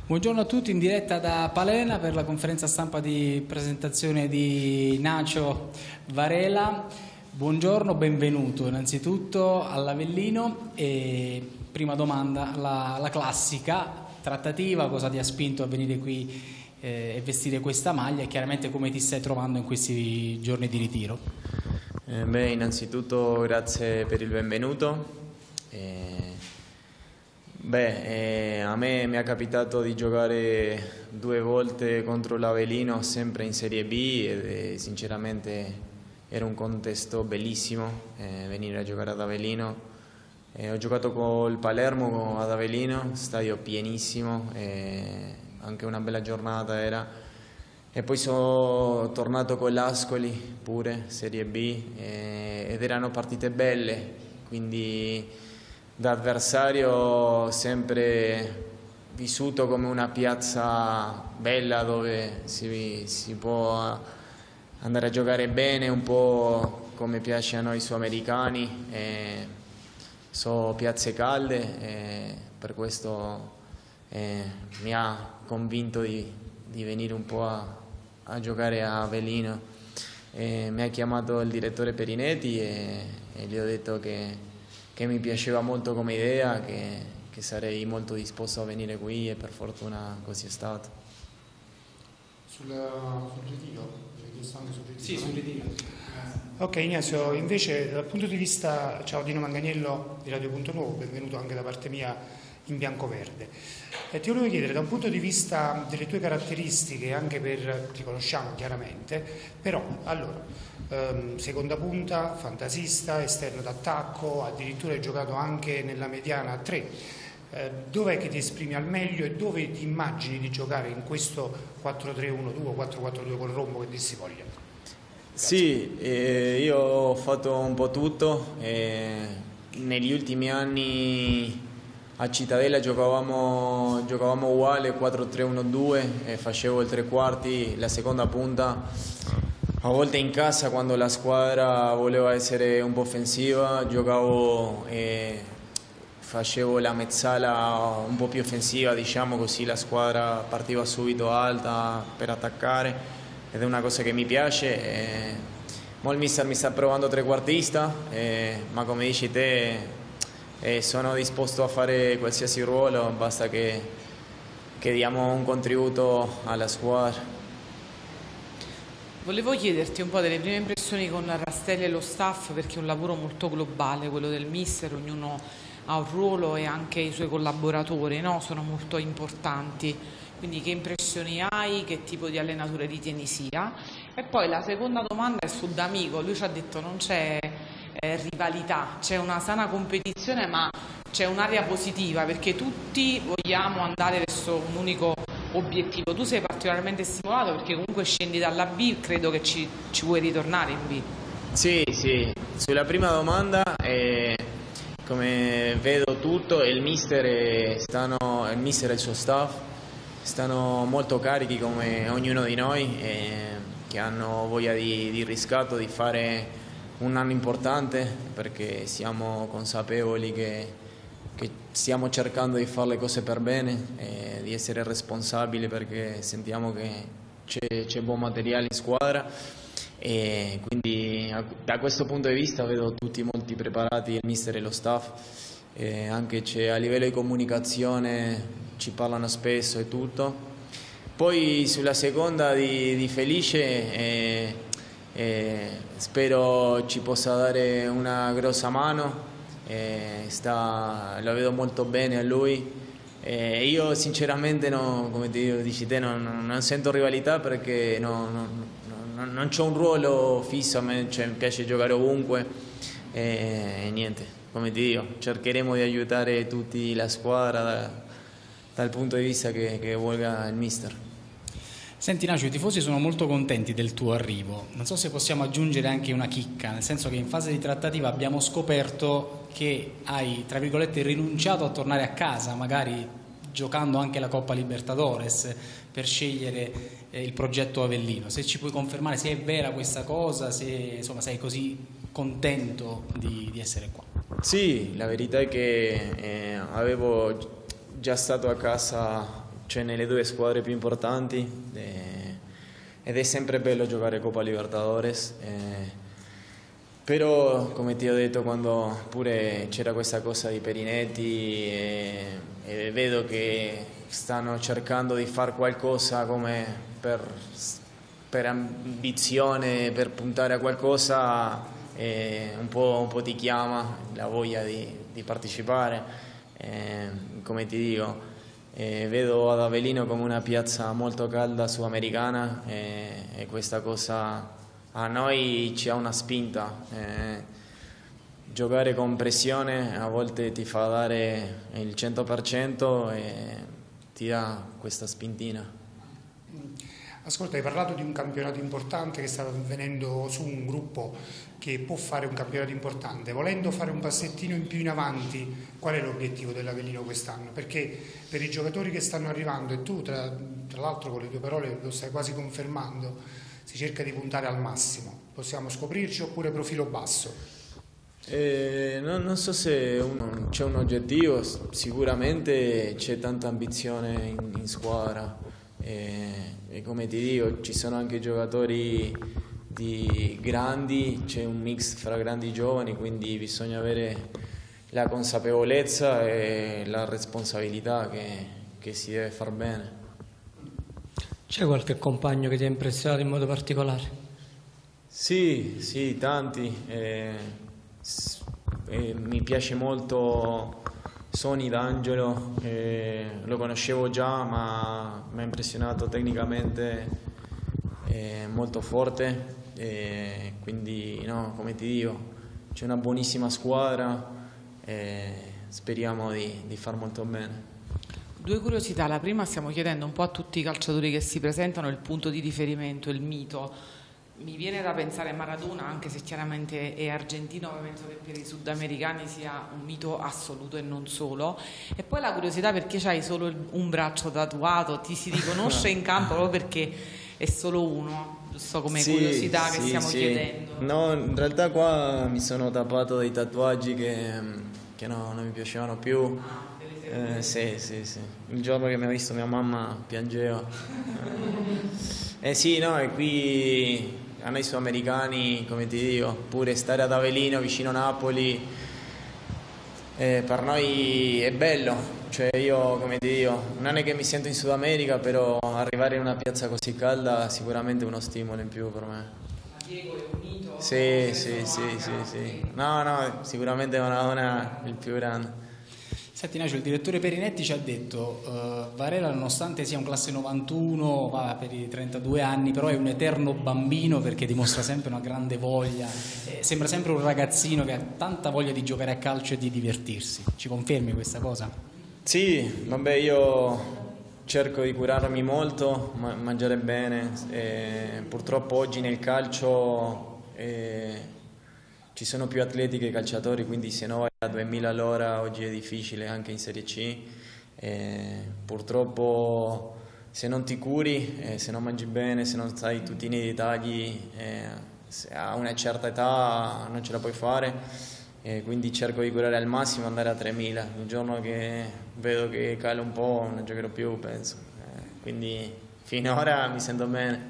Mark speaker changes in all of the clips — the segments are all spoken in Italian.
Speaker 1: Buongiorno a tutti, in diretta da Palena per la conferenza stampa di presentazione di Nacho Varela. Buongiorno, benvenuto innanzitutto all'Avellino. E prima domanda, la classica trattativa, cosa ti ha spinto a venire qui e vestire questa maglia e chiaramente come ti stai trovando in questi giorni di ritiro?
Speaker 2: Innanzitutto grazie per il benvenuto. A me mi è capitato di giocare 2 volte contro l'Avellino, sempre in Serie B, e sinceramente era un contesto bellissimo venire a giocare ad Avellino. Ho giocato col Palermo ad Avellino, stadio pienissimo, anche una bella giornata era. E poi sono tornato con l'Ascoli, pure, Serie B, ed erano partite belle, quindi da avversario sempre vissuto come una piazza bella dove si può andare a giocare bene, un po' come piace a noi sudamericani. Sono piazze calde e per questo mi ha convinto di venire un po' a giocare a Avellino. Mi ha chiamato il direttore Perinetti e gli ho detto che mi piaceva molto come idea, che sarei molto disposto a venire qui e per fortuna così è stato.
Speaker 3: Sul ritiro?
Speaker 1: Sì, sul ritiro.
Speaker 3: Ok Ignazio, invece dal punto di vista, ciao Dino Manganiello di Radio Punto Nuovo, benvenuto anche da parte mia in bianco-verde. Ti volevo chiedere, da un punto di vista delle tue caratteristiche, anche per, ti conosciamo chiaramente, però allora, seconda punta, fantasista, esterno d'attacco, addirittura hai giocato anche nella mediana a 3. Dov'è che ti esprimi al meglio e dove ti immagini di giocare in questo 4-3-1-2 o 4-4-2 col rombo che dir si voglia?
Speaker 2: Sì, io ho fatto un po' tutto. Negli ultimi anni a Cittadella giocavamo uguale 4-3-1-2 e facevo il tre quarti, la seconda punta. A volte in casa, quando la squadra voleva essere un po' offensiva, giocavo e facevo la mezzala un po' più offensiva, diciamo, così la squadra partiva subito alta per attaccare, ed è una cosa che mi piace. Mo il mister mi sta provando trequartista, ma come dici te sono disposto a fare qualsiasi ruolo, basta che diamo un contributo alla squadra.
Speaker 4: Volevo chiederti un po' delle prime impressioni con Rastelli e lo staff, perché è un lavoro molto globale quello del mister, ognuno ha un ruolo e anche i suoi collaboratori, no? Sono molto importanti, quindi che impressioni hai, che tipo di allenatore ritieni sia? E poi la seconda domanda è su D'Amico, lui ci ha detto non c'è rivalità, c'è una sana competizione, ma c'è un'area positiva perché tutti vogliamo andare verso un unico obiettivo. Tu sei particolarmente stimolato perché comunque scendi dalla B, credo che ci vuoi ritornare in B.
Speaker 2: Sì, sulla prima domanda come vedo tutto, il mister e il suo staff stanno molto carichi come ognuno di noi, che hanno voglia di riscatto, di fare un anno importante, perché siamo consapevoli che stiamo cercando di fare le cose per bene, di essere responsabili, perché sentiamo che c'è buon materiale in squadra, e quindi da questo punto di vista vedo tutti molto preparati, il mister e lo staff, anche a livello di comunicazione ci parlano spesso e tutto. Poi sulla seconda di Felice spero ci possa dare una grossa mano. Lo vedo molto bene a lui. Io sinceramente come dici te, non sento rivalità, perché non c'ho un ruolo fisso, a me mi piace giocare ovunque, e niente, come ti dico, cercheremo di aiutare tutti la squadra dal punto di vista che voglia il mister.
Speaker 1: Senti Nacio, i tifosi sono molto contenti del tuo arrivo, non so se possiamo aggiungere anche una chicca, nel senso che in fase di trattativa abbiamo scoperto che hai, tra virgolette, rinunciato a tornare a casa, magari giocando anche la Coppa Libertadores, per scegliere il progetto Avellino. Se ci puoi confermare se è vera questa cosa, se insomma sei così contento di essere qua.
Speaker 2: Sì, la verità è che avevo già stato a casa cioè nelle due squadre più importanti, ed è sempre bello giocare Coppa Libertadores. Però, come ti ho detto, quando pure c'era questa cosa di Perinetti e vedo che stanno cercando di fare qualcosa come per ambizione, per puntare a qualcosa, un po' ti chiama la voglia di partecipare. Come ti dico, vedo ad Avellino come una piazza molto calda sudamericana, e questa cosa a noi ci ha una spinta. Giocare con pressione a volte ti fa dare il 100% e ti dà questa spintina.
Speaker 3: Ascolta, hai parlato di un campionato importante che sta venendo su un gruppo che può fare un campionato importante. Volendo fare un passettino in più in avanti, qual è l'obiettivo dell'Avellino quest'anno? Perché per i giocatori che stanno arrivando, e tu tra l'altro con le tue parole lo stai quasi confermando, si cerca di puntare al massimo. Possiamo scoprirci oppure profilo basso?
Speaker 2: Non so se c'è un oggettivo, sicuramente c'è tanta ambizione in squadra, e come ti dico ci sono anche giocatori grandi, c'è un mix fra grandi e giovani, quindi bisogna avere la consapevolezza e la responsabilità che si deve far bene.
Speaker 5: C'è qualche compagno che ti ha impressionato in modo particolare?
Speaker 2: Sì, tanti. Mi piace molto Sony D'Angelo, lo conoscevo già, ma mi ha impressionato tecnicamente, molto forte, quindi no, come ti dico, c'è una buonissima squadra e speriamo di far molto bene.
Speaker 4: Due curiosità, la prima, stiamo chiedendo un po' a tutti i calciatori che si presentano il punto di riferimento, il mito. Mi viene da pensare a Maradona, anche se chiaramente è argentino, ma penso che per i sudamericani sia un mito assoluto e non solo. E poi la curiosità perché c'hai solo un braccio tatuato, ti si riconosce in campo proprio perché è solo uno, giusto come curiosità che stiamo chiedendo.
Speaker 2: No, in realtà qua mi sono tappato dei tatuaggi che no, non mi piacevano più. Sì. Il giorno che mi ha visto mia mamma piangeva. Sì, no, e qui a noi sudamericani, come ti dico, pure stare ad Avellino vicino a Napoli, per noi è bello. Cioè io, come ti dico, non è che mi sento in Sud America, però arrivare in una piazza così calda sicuramente è uno stimolo in più per me.
Speaker 4: Diego è un mito?
Speaker 2: Sì. No, sicuramente Maradona è il più grande.
Speaker 1: Senti Nacio, il direttore Perinetti ci ha detto Varela nonostante sia un classe 91, va per i 32 anni, però è un eterno bambino perché dimostra sempre una grande voglia, sembra sempre un ragazzino che ha tanta voglia di giocare a calcio e di divertirsi. Ci confermi questa cosa?
Speaker 2: Sì, vabbè, io cerco di curarmi molto, mangiare bene, purtroppo oggi nel calcio ci sono più atleti che calciatori, quindi se no vai a 2000 all'ora oggi è difficile anche in Serie C. Purtroppo se non ti curi, se non mangi bene, se non sai tutti i dettagli, a una certa età non ce la puoi fare, quindi cerco di curare al massimo, andare a 3000. Il giorno che vedo che cala un po' non giocherò più, penso. Quindi finora mi sento bene.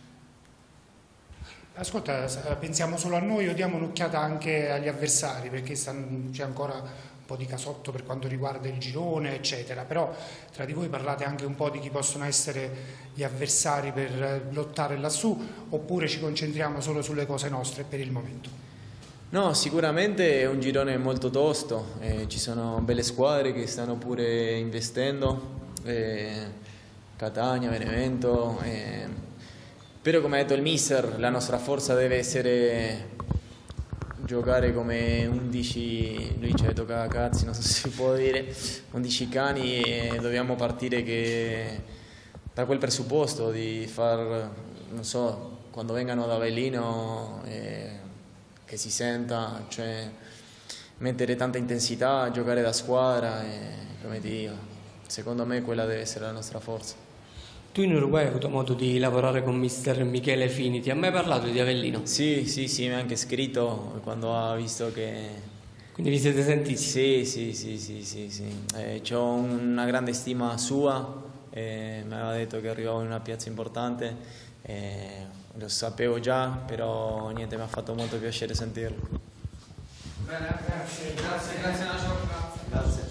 Speaker 3: Ascolta, pensiamo solo a noi o diamo un'occhiata anche agli avversari, perché c'è ancora un po' di casotto per quanto riguarda il girone, eccetera, però tra di voi parlate anche un po' di chi possono essere gli avversari per lottare lassù, oppure ci concentriamo solo sulle cose nostre per il momento?
Speaker 2: No, sicuramente è un girone molto tosto, ci sono belle squadre che stanno pure investendo, Catania, Benevento, però come ha detto il mister, la nostra forza deve essere giocare come 11, lui ci ha detto cazzi, non so se si può dire, 11 cani, e dobbiamo partire da quel presupposto di far, non so, quando vengano ad Avellino che si senta, cioè mettere tanta intensità, giocare da squadra, come ti dico, secondo me quella deve essere la nostra forza.
Speaker 5: Tu in Uruguay hai avuto modo di lavorare con mister Michele Fini, ti ha mai parlato di Avellino?
Speaker 2: Sì, mi ha anche scritto quando ha visto che...
Speaker 5: Quindi vi siete sentiti?
Speaker 2: Sì. C'ho una grande stima sua, mi aveva detto che arrivavo in una piazza importante, lo sapevo già, però niente, mi ha fatto molto piacere sentirlo.
Speaker 1: Bene, grazie Nacio.
Speaker 2: Grazie.